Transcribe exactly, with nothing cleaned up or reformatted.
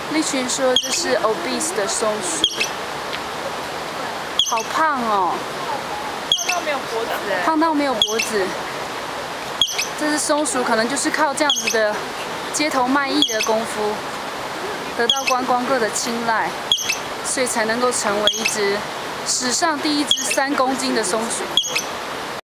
立群说这是 obese 的松鼠，好胖哦， 胖到没有脖子哎， 胖到没有脖子。这只松鼠可能就是靠这样子的街头卖艺的功夫，得到观光客的青睐，所以才能够成为一只史上第一只三公斤的松鼠。